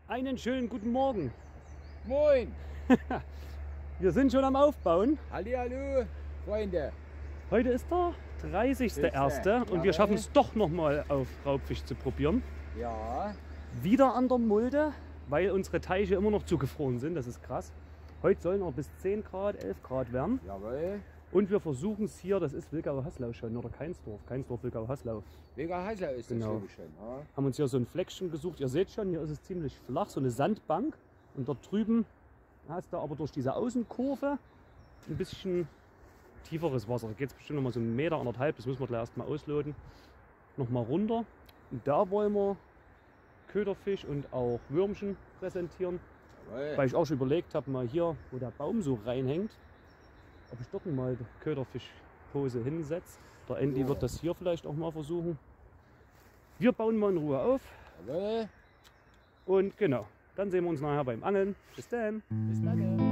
Einen schönen guten Morgen. Moin! Wir sind schon am Aufbauen. Hallihallo, Freunde! Heute ist der 30.01. und wir schaffen es doch nochmal auf Raubfisch zu probieren. Ja. Wieder an der Mulde, weil unsere Teiche immer noch zugefroren sind. Das ist krass. Heute sollen noch bis 10 Grad, 11 Grad werden. Jawohl. Und wir versuchen es hier, das ist Wilgau-Haslau schon, oder Keinsdorf. Keinsdorf, Wilgau-Haslau. Wilgau-Haslau ist das Genau. schon. Ja. Haben uns hier so ein Fleckchen gesucht. Ihr seht schon, hier ist es ziemlich flach, so eine Sandbank. Und dort drüben hast du aber durch diese Außenkurve ein bisschen tieferes Wasser. Da geht es bestimmt noch mal so 1,5 Meter, das müssen wir gleich erstmal ausloten. Nochmal runter. Und da wollen wir Köderfisch und auch Würmchen präsentieren. Jawohl. Weil ich auch schon überlegt habe, mal hier, wo der Baum so reinhängt, ob ich dort mal die Köderfischpose hinsetze. Der Andy wird das hier vielleicht auch mal versuchen. Wir bauen mal in Ruhe auf. Jawohl. Und genau, dann sehen wir uns nachher beim Angeln. Bis dann. Bis dann.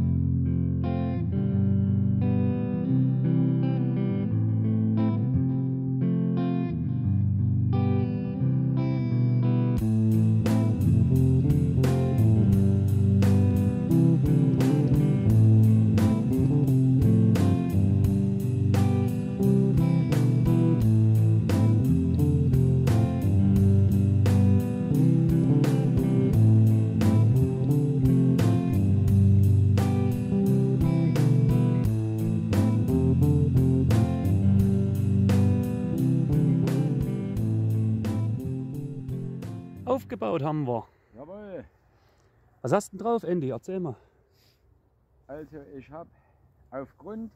Aufgebaut haben wir. Jawohl. Was hast du denn drauf, Andy? Erzähl mal. Also ich habe auf Grund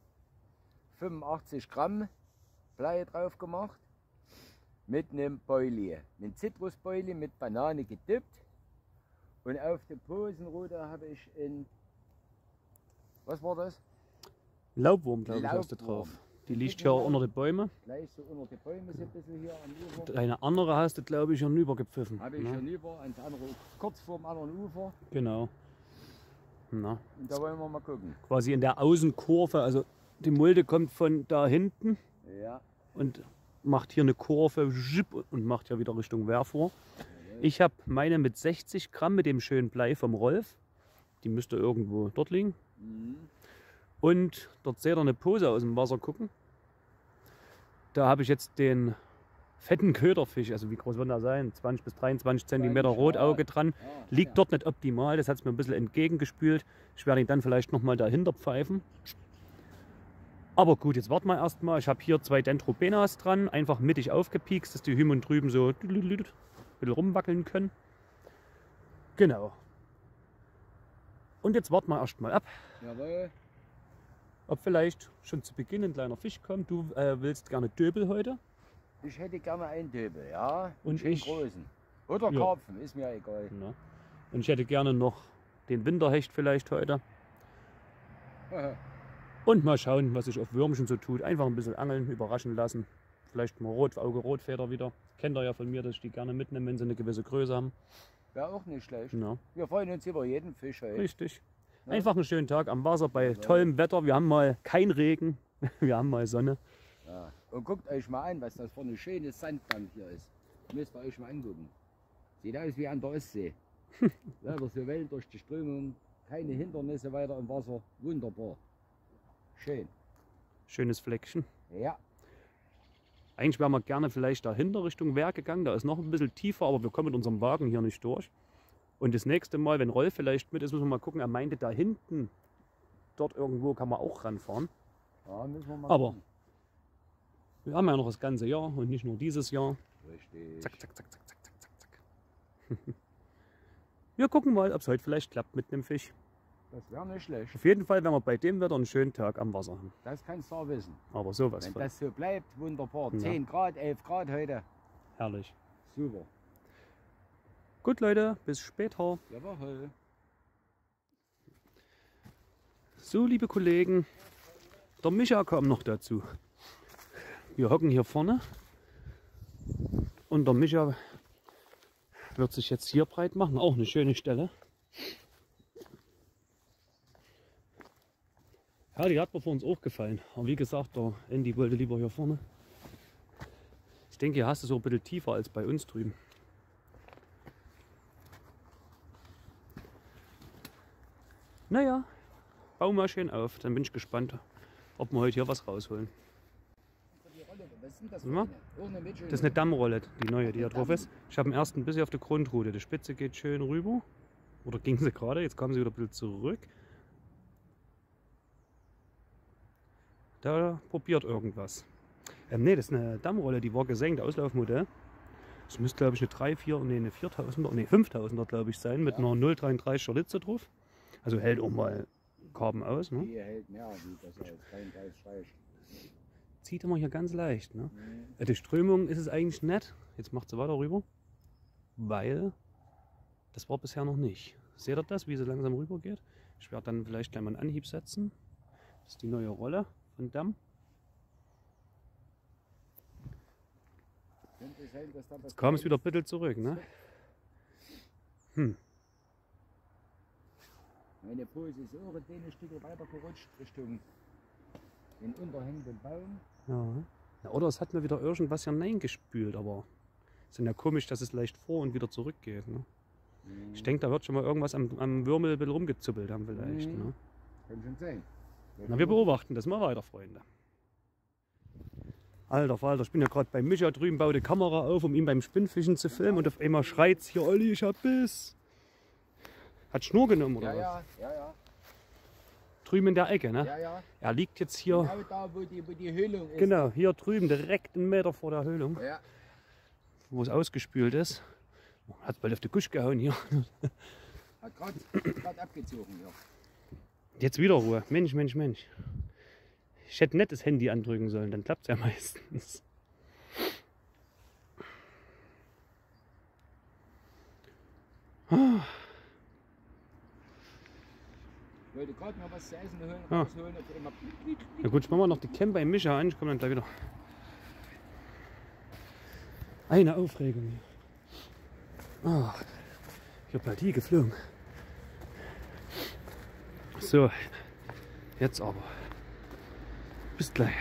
85 Gramm Blei drauf gemacht. Mit einem Boilie. Mit Zitrusboilie mit Banane gedippt. Und auf der Posenrute habe ich in, was war das? Laubwurm, glaube ich, hast du Laubwurm. drauf. Die liegt hier unter den Bäumen. Gleich so unter die Bäume so ein bisschen hier am Ufer. Eine andere hast du, glaube ich, hinüber gepfiffen. Habe ich Ne? hinüber ans andere, kurz vor dem anderen Ufer. Genau. Na, Und da wollen wir mal gucken. quasi in der Außenkurve. Also die Mulde kommt von da hinten Ja. und macht hier eine Kurve und macht ja wieder Richtung Wehrfor. Ich habe meine mit 60 Gramm mit dem schönen Blei vom Rolf. Die müsste irgendwo dort liegen. Mhm. Und dort seht ihr eine Pose aus dem Wasser gucken. Da habe ich jetzt den fetten Köderfisch, also wie groß wird er sein? 20 bis 23 cm Rotauge dran. Liegt dort nicht optimal, das hat es mir ein bisschen entgegengespült. Ich werde ihn dann vielleicht nochmal dahinter pfeifen. Aber gut, jetzt warten wir erstmal. Ich habe hier 2 Dendrobenas dran, einfach mittig aufgepiekst, dass die Hymen drüben so ein bisschen rumwackeln können. Genau. Und jetzt warten wir erstmal ab, Jawohl. ob vielleicht schon zu Beginn ein kleiner Fisch kommt. Du willst gerne Döbel heute. Ich hätte gerne einen Döbel, ja. Und schön ich- großen. Oder Ja. Karpfen, ist mir egal. Ja. Und ich hätte gerne noch den Winterhecht vielleicht heute. Und mal schauen, was sich auf Würmchen so tut. Einfach ein bisschen angeln, überraschen lassen. Vielleicht mal Auge-Rotfeder wieder. Kennt ihr ja von mir, dass ich die gerne mitnehme, wenn sie eine gewisse Größe haben. Wäre auch nicht schlecht. Ja, Wir freuen uns über jeden Fisch heute. richtig. Ja. Einfach einen schönen Tag am Wasser bei tollem Wetter. Wir haben mal kein Regen, wir haben mal Sonne. Ja. Und guckt euch mal an, was das für eine schöne Sandbank hier ist. Müsst ihr euch mal angucken. Sieht aus wie an der Ostsee. Ja, so Wellen durch die Strömung, keine Hindernisse weiter im Wasser. Wunderbar. Schön. Schönes Fleckchen. Ja. Eigentlich wären wir gerne vielleicht dahinter Richtung Wehr gegangen. Da ist noch ein bisschen tiefer, aber wir kommen mit unserem Wagen hier nicht durch. Und das nächste Mal, wenn Rolf vielleicht mit ist, müssen wir mal gucken. Er meinte, da hinten, dort irgendwo kann man auch ranfahren. Ja, müssen wir mal Aber gucken. wir haben ja noch das ganze Jahr und nicht nur dieses Jahr. Richtig. Zack, zack, zack, zack, zack, zack, zack, zack. Wir gucken mal, ob es heute vielleicht klappt mit einem Fisch. Das wäre nicht schlecht. Auf jeden Fall werden wir bei dem Wetter einen schönen Tag am Wasser haben. Das kannst du auch wissen. Aber sowas Wenn von das so bleibt, wunderbar. Ja. 10 Grad, 11 Grad heute. herrlich. Super. Gut Leute, bis später. Jawohl. So liebe Kollegen, der Micha kam noch dazu. Wir hocken hier vorne und der Micha wird sich jetzt hier breit machen. Auch eine schöne Stelle. Ja, die hat mir vor uns auch gefallen. Aber wie gesagt, der Andy wollte lieber hier vorne. Ich denke, hier hast du so ein bisschen tiefer als bei uns drüben. Naja, bau mal schön auf. Dann bin ich gespannt, ob wir heute hier was rausholen. Was ist denn das? Ja. Das ist eine Dammrolle, die neue, die hier drauf ist. Ich habe den ersten bisschen auf der Grundrute. Die Spitze geht schön rüber. Oder ging sie gerade? Jetzt kam sie wieder ein bisschen zurück. Da probiert irgendwas. Ne, das ist eine Dammrolle, die war gesenkt, Auslaufmodell. Das müsste, glaube ich, eine 3, 4, nee, eine 4000er, nee, 5000er, glaube ich, sein, mit einer 0,33er Litze drauf. Also hält auch mal Karben aus. Ne? Die hält mehr, wie das als 33 reicht. Zieht immer hier ganz leicht. Ne? Die Strömung ist es eigentlich nett. Jetzt macht sie weiter rüber, weil das war bisher noch nicht. Seht ihr das, wie sie langsam rüber geht? Ich werde dann vielleicht gleich mal einen Anhieb setzen. Das ist die neue Rolle von Damm. Jetzt kam es wieder ein bisschen zurück. Ne? Meine Pose ist auch ein Stück weiter gerutscht Richtung den unterhängenden Baum. Ja. Ja, oder es hat mir wieder irgendwas hier reingespült, aber es ist ja komisch, dass es leicht vor und wieder zurück geht. Ne? Ich denke, da wird schon mal irgendwas am Würmel ein bisschen rumgezuppelt haben vielleicht. Ne? Kann schon sein. Na, wir beobachten das mal weiter, Freunde. Alter Falter, ich bin ja gerade bei Micha drüben, baue die Kamera auf, um ihn beim Spinnfischen zu filmen und auf einmal schreit es hier, Olli, ich hab Biss. Hat Schnur genommen oder was? Ja. Drüben in der Ecke, ne? Ja. Er liegt jetzt hier, Genau da, wo die Höhlung ist. genau, hier drüben, direkt einen Meter vor der Höhlung, Ja. wo es ausgespült ist. Hat bald auf die Gusch gehauen hier. Hat gerade abgezogen hier. Jetzt wieder Ruhe. Mensch. Ich hätte nicht das Handy andrücken sollen, dann klappt es ja meistens. Ich wollte gerade mal was zu essen holen, Ja. rausholen, auf immer Na gut, ich mache mal noch die Cam bei Micha an, ich komme dann gleich wieder. Eine Aufregung hier. Ach, ich habe bald hier geflogen. So, jetzt aber. Bis gleich.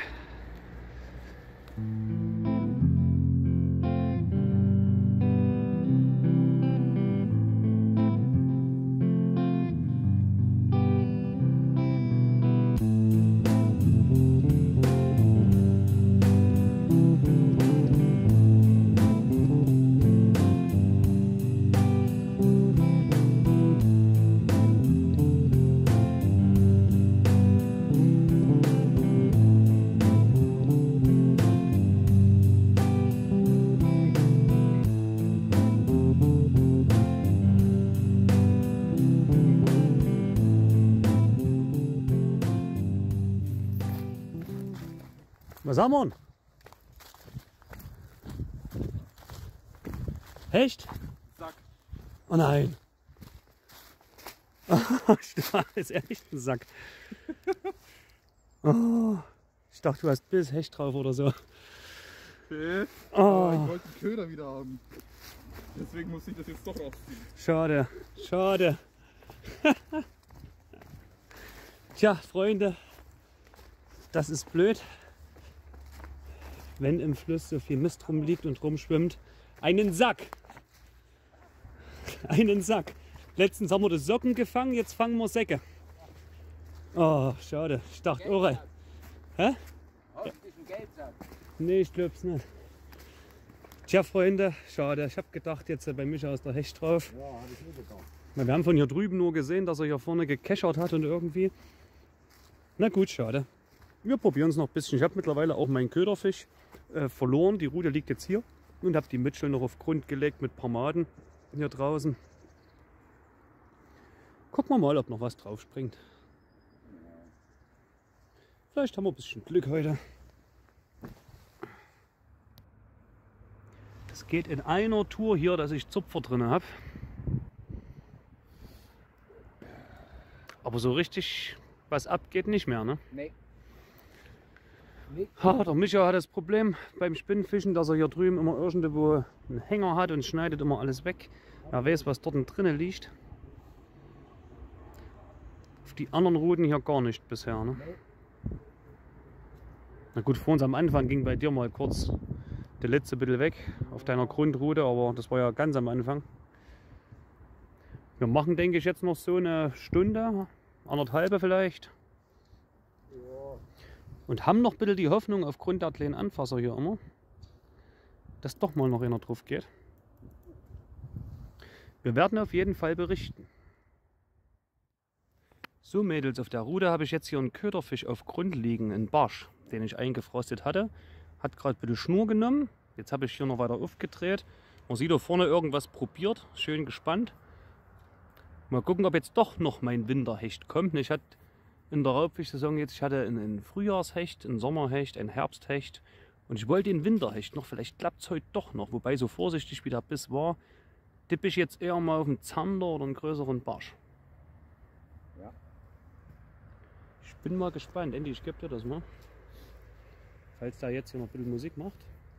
Was haben wir denn? Echt? Sack. Oh nein. Das ist echt ein Sack. Oh, ich dachte, du hast Biss Hecht drauf oder so. Okay. Oh, Aber ich wollte den Köder wieder haben. Deswegen muss ich das jetzt doch aufziehen. schade, schade. Tja, Freunde, das ist blöd, wenn im Fluss so viel Mist rumliegt und rumschwimmt. Einen Sack! Einen Sack! Letztens haben wir die Socken gefangen, jetzt fangen wir Säcke. Oh, schade. Ich dachte, oh, hä? Hoffentlich ein Geldsack. Nee, ich glaub's nicht. Tja, Freunde, schade. Ich habe gedacht, jetzt bei Micha ist der Hecht drauf. Ja, habe ich nie gedacht. Wir haben von hier drüben nur gesehen, dass er hier vorne gekeschert hat und irgendwie. Na gut, schade. Wir probieren es noch ein bisschen. Ich habe mittlerweile auch meinen Köderfisch verloren. Die Rute liegt jetzt hier und habe die Mitchell noch auf Grund gelegt mit Parmaden hier draußen. Gucken wir mal, ob noch was drauf springt. Vielleicht haben wir ein bisschen Glück heute. Es geht in einer Tour hier, dass ich Zupfer drin habe. Aber so richtig was abgeht nicht mehr, ne? Nee. Ha, der Micha hat das Problem beim Spinnfischen, dass er hier drüben immer irgendwo einen Hänger hat und schneidet immer alles weg. Wer weiß, was dort drinnen liegt. Auf die anderen Routen hier gar nicht bisher, ne? Na gut, vor uns am Anfang ging bei dir mal kurz der letzte bisschen weg auf deiner Grundroute, aber das war ja ganz am Anfang. Wir machen, denke ich, jetzt noch so eine Stunde 1,5 vielleicht. Und haben noch ein bisschen die Hoffnung aufgrund der kleinen Anfasser hier immer, dass doch mal noch einer drauf geht. Wir werden auf jeden Fall berichten. So Mädels, auf der Rute habe ich jetzt hier einen Köderfisch auf Grund liegen, einen Barsch, den ich eingefrostet hatte. Hat gerade ein bisschen Schnur genommen. Jetzt habe ich hier noch weiter aufgedreht. Man sieht da vorne irgendwas probiert. Schön gespannt. Mal gucken, ob jetzt doch noch mein Winterhecht kommt. Ich hatte in der Raubfischsaison jetzt, ich hatte einen Frühjahrshecht, einen Sommerhecht, einen Herbsthecht. Und ich wollte den Winterhecht noch. Vielleicht klappt es heute doch noch. Wobei, so vorsichtig wie der Biss war, tippe ich jetzt eher mal auf einen Zander oder einen größeren Barsch. Ja. Ich bin mal gespannt. Andy, ich gebe dir das mal. Falls da jetzt hier noch ein bisschen Musik macht.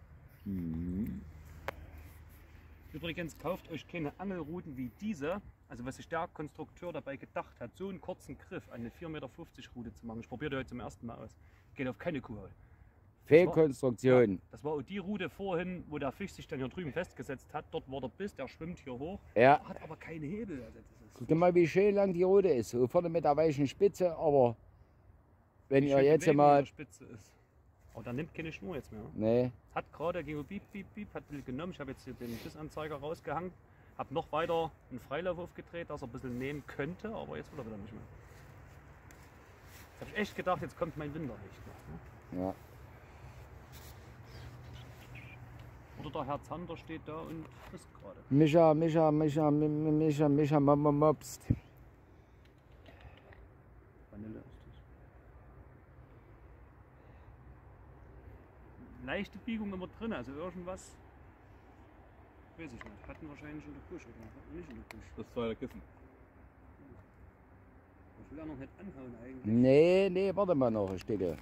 Übrigens, kauft euch keine Angelruten wie diese. Also was sich der Konstrukteur dabei gedacht hat, so einen kurzen Griff an eine 4,50 Meter Rute zu machen. Ich probiere heute zum ersten Mal aus. Geht auf keine Kuhhaut. Fehlkonstruktion. Ja, das war auch die Route vorhin, wo der Fisch sich dann hier drüben festgesetzt hat. Dort war der Biss, der schwimmt hier hoch. Ja. Hat aber keine Hebel. Also das ist Guck mal, wie schön lang die Rute ist. So vorne mit der weichen Spitze, aber wenn wie ihr schön jetzt Bewegung mal. an der Spitze ist. Aber der nimmt keine Schnur jetzt mehr. Nee. Hat gerade, ging piep, piep, piep, hat ein bisschen genommen. Ich habe jetzt hier den Bissanzeiger rausgehangen. Habe noch weiter einen Freilauf aufgedreht, dass er ein bisschen nehmen könnte, aber jetzt will er wieder nicht mehr. Jetzt habe ich echt gedacht, jetzt kommt mein Winterhecht noch. Ne? Ja. Oder der Herr Zander steht da und frisst gerade. Mischa, Mama mopst. Vanille ist das. Leichte Biegung immer drin, also irgendwas. Weiß ich nicht. Hatten wahrscheinlich in der Küche oder nicht in der Küche. Das zweite Kissen. Ich will ja noch nicht anhauen eigentlich. Nee, warte mal noch ein Stück.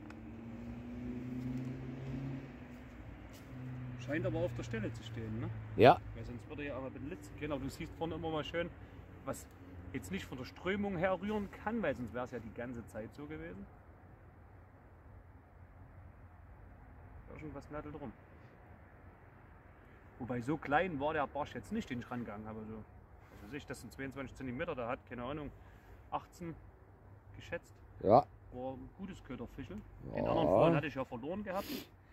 Scheint aber auf der Stelle zu stehen, ne? Ja. Weil sonst würde ja aber mit Litz gehen. Aber du siehst vorne immer mal schön, was jetzt nicht von der Strömung her rühren kann, weil sonst wäre es ja die ganze Zeit so gewesen. Da ist schon was Nadel drum. Wobei so klein war der Barsch jetzt nicht, den ich rangegangen habe. So. Also das sind 22 cm, der hat, keine Ahnung, 18 geschätzt. Ja. War ein gutes Köderfischel. Ja. Den anderen vorhin hatte ich ja verloren gehabt.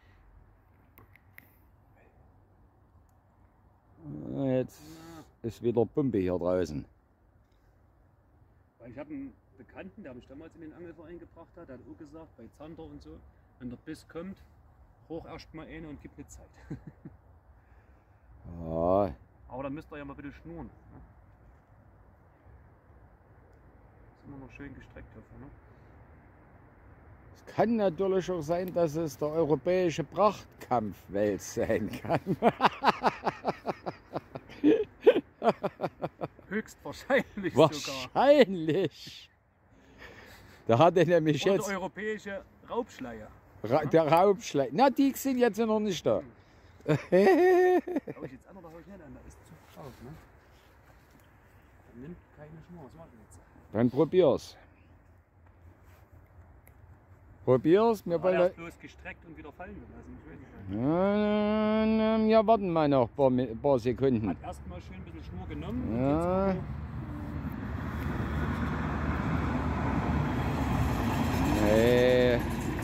Jetzt ist wieder Pumpe hier draußen. Weil ich habe einen Bekannten, der mich damals in den Angelverein gebracht hat, der hat auch gesagt, bei Zander und so, wenn der Biss kommt, hoch erstmal eine und gib eine Zeit. Ja. Aber dann müsst ihr ja mal ein bisschen schnurren. Ne? Ist immer noch schön gestreckt dafür. Ne? Es kann natürlich auch sein, dass es der europäische Prachtkampfwels sein kann. Höchstwahrscheinlich sogar. Wahrscheinlich. Da hat er nämlich Oder jetzt der europäische Raubschleier. der Raubschleier. Na, die sind jetzt noch nicht da. Hau ich jetzt an oder hau ich nicht an? Da ist zu drauf. Ne? Dann nimmt keine Schnur. Was machen wir jetzt? Dann probier's. Probier's. Wir Hat er wollen. es bloß gestreckt und wieder fallen gelassen? Ich weiß nicht. Ja, warten wir noch ein paar Sekunden. Hat erstmal schön ein bisschen Schnur genommen. Und Ja. jetzt Nee.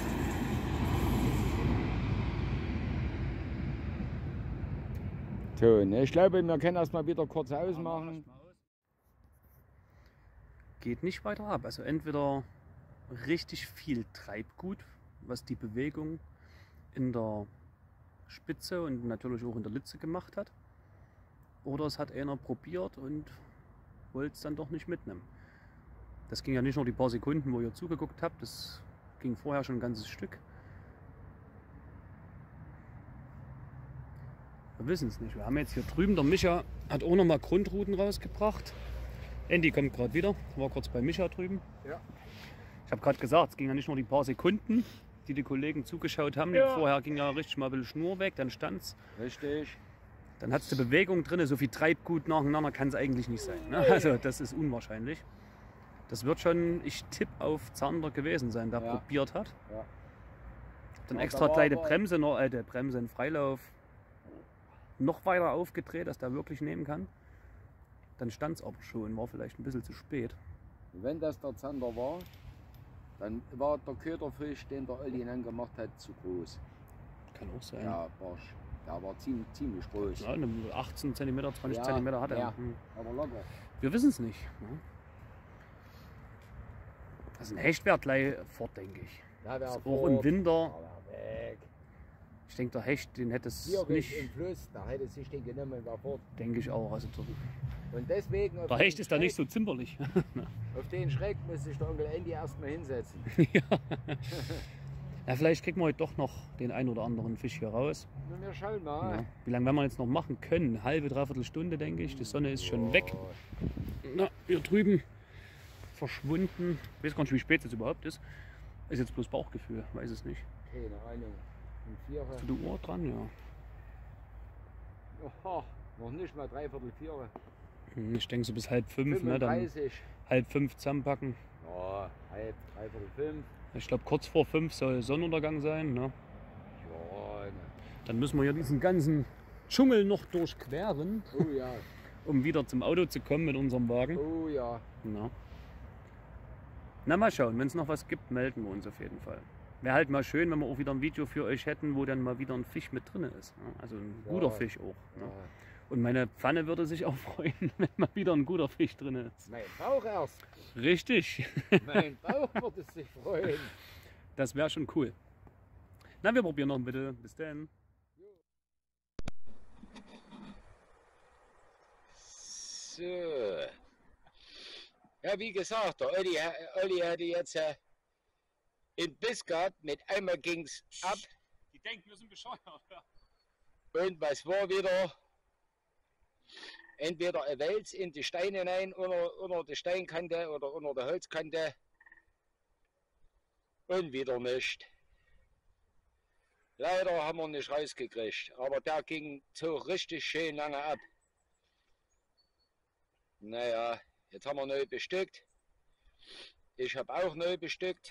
So, ne, ich glaube, wir können erstmal wieder kurz ausmachen. geht nicht weiter ab. Also entweder richtig viel Treibgut, was die Bewegung in der Spitze und natürlich auch in der Litze gemacht hat. Oder es hat einer probiert und wollte es dann doch nicht mitnehmen. Das ging ja nicht nur die paar Sekunden, wo ihr zugeguckt habt, das ging vorher schon ein ganzes Stück. Wir wissen es nicht. Wir haben jetzt hier drüben, der Micha hat auch noch mal Grundruten rausgebracht. Andy kommt gerade wieder, war kurz bei Micha drüben. Ja. Ich habe gerade gesagt, es ging ja nicht nur die paar Sekunden, die die Kollegen zugeschaut haben. Ja. Vorher ging ja richtig mal ein bisschen Schnur weg, dann stand es. Richtig. Dann hat es eine Bewegung drin, so viel Treibgut nacheinander kann es eigentlich nicht sein. Ne? Also das ist unwahrscheinlich. Das wird schon, ich tippe auf Zander gewesen sein, der Ja. probiert hat. Ja. Dann Ja, extra da war kleine aber- Bremse, noch alte Bremse in Freilauf. Noch weiter aufgedreht, dass der wirklich nehmen kann. Dann stand es aber schon, war vielleicht ein bisschen zu spät. Und wenn das der Zander war, dann war der Köderfisch, den der Olli dann gemacht hat, zu groß. Kann auch sein. Ja, Barsch. Der war ziemlich groß. Ja, 18 cm, 20 Ja, cm hat er. ja. Hm. Aber locker. Wir wissen es nicht. Ne? Also ein Hecht wäre gleich fort, denke ich. Ja, der Also auch im Winter. Ja, weg. Ich denke, der Hecht, den hätte es Hier nicht. im Fluss, da hätte sich den genommen, war fort. Denke ich auch. Also Und deswegen. der Hecht ist da nicht so zimperlich. Auf den Schreck muss sich der Onkel Andy erstmal hinsetzen. Ja, vielleicht kriegen wir heute doch noch den ein oder anderen Fisch hier raus. Na, wir schauen mal. Ja. Wie lange werden wir jetzt noch machen können? Eine halbe, dreiviertel Stunde, denke ich. Die Sonne ist schon weg. Na, hier drüben verschwunden. Ich weiß gar nicht, wie spät es jetzt überhaupt ist. Ist jetzt bloß Bauchgefühl, weiß es nicht. Keine Ahnung. Um 4 Hast du die Uhr dran? Ja. Oha, noch nicht mal 3/4. Ich denke so bis 4:30, ne? Dann 35. 4:30 zusammenpacken. Ja, 3/4. Ich glaube, kurz vor 5 soll Sonnenuntergang sein. Ne? Ja, ne. Dann müssen wir ja diesen ganzen Dschungel noch durchqueren, Oh ja, um wieder zum Auto zu kommen mit unserem Wagen. oh ja. Na, mal schauen, wenn es noch was gibt, melden wir uns auf jeden Fall. Wäre halt mal schön, wenn wir auch wieder ein Video für euch hätten, wo dann mal wieder ein Fisch mit drin ist. Ne? Also ein guter Fisch auch. Ne? Ja. Und meine Pfanne würde sich auch freuen, wenn mal wieder ein guter Fisch drin ist. Mein Bauch erst. Richtig, Mein Bauch würde sich freuen. das wäre schon cool. Na, wir probieren noch ein bisschen. Bis dann. So. Ja, wie gesagt, der Olli hatte jetzt in Biss gehabt, mit einmal ging's ab. Die denken, wir sind bescheuert. Und was war wieder? Entweder ein Wels in die Steine hinein, unter die Steinkante oder unter der Holzkante. Und wieder nicht. Leider haben wir nicht rausgekriegt, aber der ging so richtig schön lange ab. Naja, jetzt haben wir neu bestückt. Ich habe auch neu bestückt.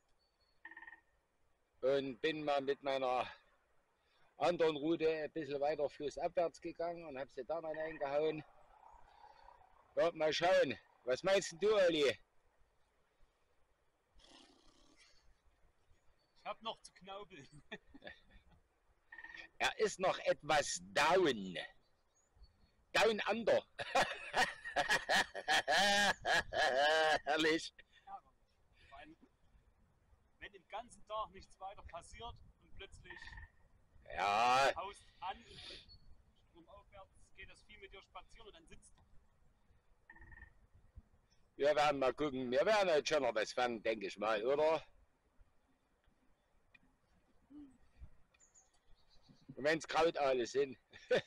Und bin mal mit meiner anderen Route ein bisschen weiter flussabwärts gegangen und habe sie da mal reingehauen. Ja, mal schauen. Was meinst du, Olli? Ich habe noch zu knaubeln. Er ist noch etwas down. Down under. Herrlich. Wenn den ganzen Tag nichts weiter passiert und plötzlich Ja, haust an und stromaufwärts geht das Vieh mit dir spazieren und dann sitzt du. wir werden mal gucken. Wir werden heute schon noch was fangen, denke ich mal, oder? Und wenn es Kraut alles sind.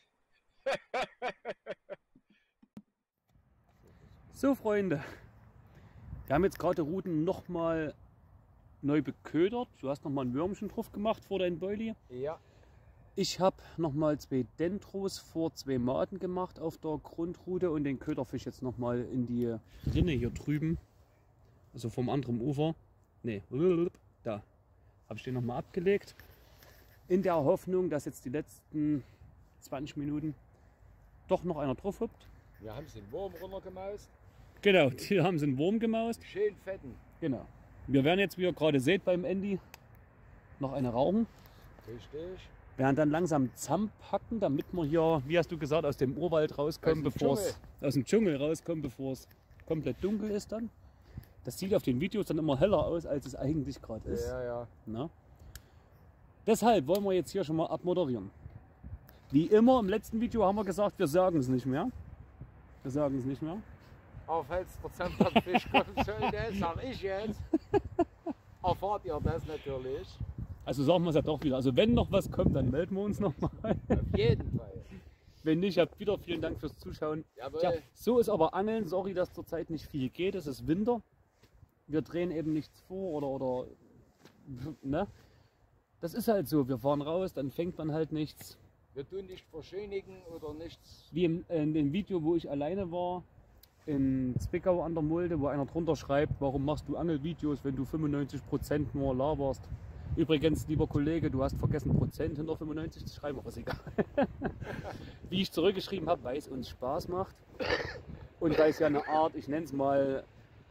So, Freunde, wir haben jetzt gerade die Ruten nochmal neu beködert. Du hast nochmal ein Würmchen drauf gemacht vor deinem Boilie. Ja. Ich habe nochmal 2 Dendros vor 2 Maden gemacht auf der Grundrute und den Köderfisch jetzt nochmal in die Rinne hier drüben. Also vom anderen Ufer. Ne, da habe ich den nochmal abgelegt. In der Hoffnung, dass jetzt die letzten 20 Minuten doch noch einer drauf huppt. Wir haben den Wurm runtergemaust. Genau, die haben sie einen Wurm gemaust. Schön fetten. Genau. Wir werden jetzt, wie ihr gerade seht beim Andy, noch eine rauchen. Richtig. Werden dann langsam zusammenpacken, damit wir hier, wie hast du gesagt, aus dem Urwald rauskommen, aus dem Dschungel rauskommen, bevor es komplett dunkel ist dann. Das sieht auf den Videos dann immer heller aus, als es eigentlich gerade ist. Ja, ja. Na? Deshalb wollen wir jetzt hier schon mal abmoderieren. Wie immer, im letzten Video haben wir gesagt, wir sagen es nicht mehr. Wir sagen es nicht mehr. Aber falls der Zampffisch kommen sollte, sag ich jetzt, erfahrt ihr das natürlich. Also sagen wir es ja doch wieder. Also wenn noch was kommt, dann melden wir uns nochmal. Auf jeden Fall. Wenn nicht, habt wieder vielen Dank fürs Zuschauen. Jawohl. Tja, so ist aber Angeln. Sorry, dass zurzeit nicht viel geht. Es ist Winter. Wir drehen eben nichts vor oder ne? Das ist halt so. Wir fahren raus, dann fängt man halt nichts. Wir tun nicht verschönigen oder nichts. Wie in dem Video, wo ich alleine war, in Zwickau an der Mulde, wo einer drunter schreibt, warum machst du Angelvideos, wenn du 95% nur laberst. Übrigens, lieber Kollege, du hast vergessen Prozent hinter 95 zu schreiben, aber ist egal. Wie ich zurückgeschrieben habe, weil es uns Spaß macht und weil es ja eine Art, ich nenne es mal,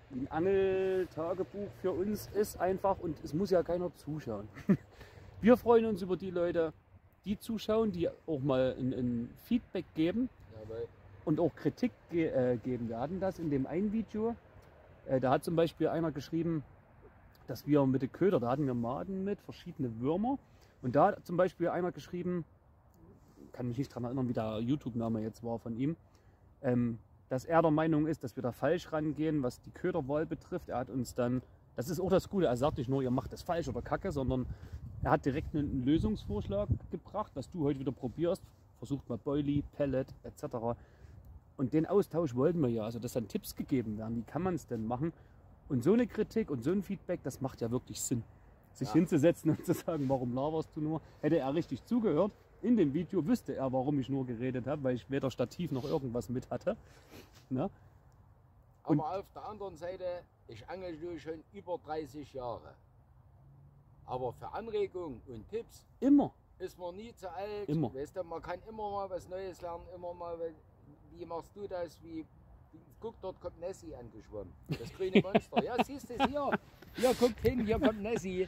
ein Angeltagebuch für uns ist einfach, und es muss ja keiner zuschauen. Wir freuen uns über die Leute, die zuschauen, die auch mal ein Feedback geben und auch Kritik geben. Wir hatten das in dem einen Video, da hat zum Beispiel einer geschrieben, dass wir mit den Köder, da hatten wir Maden mit, verschiedene Würmer, und da hat zum Beispiel einer geschrieben, kann mich nicht daran erinnern, wie der YouTube-Name jetzt war von ihm, dass er der Meinung ist, dass wir da falsch rangehen, was die Köderwahl betrifft. Er hat uns dann, das ist auch das Gute, er sagt nicht nur, ihr macht das falsch oder kacke, sondern er hat direkt einen Lösungsvorschlag gebracht, was du heute wieder probierst. Versucht mal Boilie, Pellet etc. Und den Austausch wollten wir ja, also dass dann Tipps gegeben werden, wie kann man es denn machen. Und so eine Kritik und so ein Feedback, das macht ja wirklich Sinn. Sich hinzusetzen und zu sagen, warum laberst du nur? Hätte er richtig zugehört, in dem Video wüsste er, warum ich nur geredet habe, weil ich weder Stativ noch irgendwas mit hatte. Ne? Aber auf der anderen Seite, ich angel nur schon über 30 Jahre. Aber für Anregungen und Tipps Immer. ist man nie zu alt. Immer. Weißt du, man kann immer mal was Neues lernen, immer mal, wie machst du das, guck, dort kommt Nessie angeschwommen, das grüne Monster. Ja, siehst du es hier? Hier, guckt hin, hier kommt Nessie.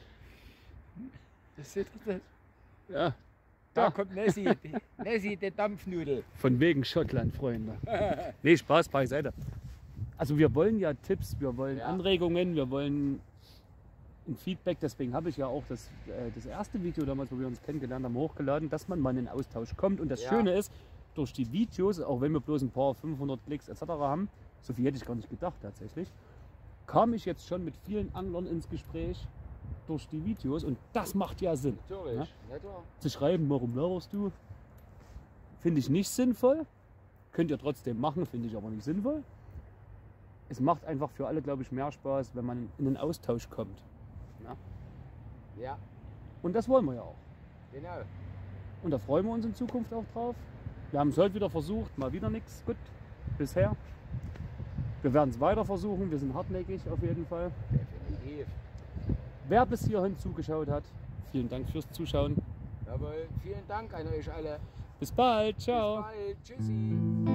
Das seht ihr das? Ja. Da kommt Nessie, Nessie, die Dampfnudel. Von wegen Schottland, Freunde. Nee, Spaß beiseite. Also wir wollen ja Tipps, wir wollen Anregungen, wir wollen ein Feedback. Deswegen habe ich ja auch das erste Video damals, wo wir uns kennengelernt haben, hochgeladen, dass man mal in den Austausch kommt. Und das Schöne ist, durch die Videos, auch wenn wir bloß ein paar 500 Klicks etc. haben, so viel hätte ich gar nicht gedacht tatsächlich, kam ich jetzt schon mit vielen Anglern ins Gespräch durch die Videos, und das macht ja Sinn. Natürlich, Ja? nicht wahr? Zu schreiben, warum laberst du, finde ich nicht sinnvoll. Könnt ihr trotzdem machen, finde ich aber nicht sinnvoll. Es macht einfach für alle, glaube ich, mehr Spaß, wenn man in den Austausch kommt. Ja? Ja, Und das wollen wir ja auch. genau. Und da freuen wir uns in Zukunft auch drauf. Wir haben es heute wieder versucht, mal wieder nichts. Gut, bisher. Wir werden es weiter versuchen, wir sind hartnäckig auf jeden Fall. Definitiv. Wer bis hierhin zugeschaut hat, vielen Dank fürs Zuschauen. Jawohl, vielen Dank an euch alle. Bis bald, ciao. Bis bald. Tschüssi.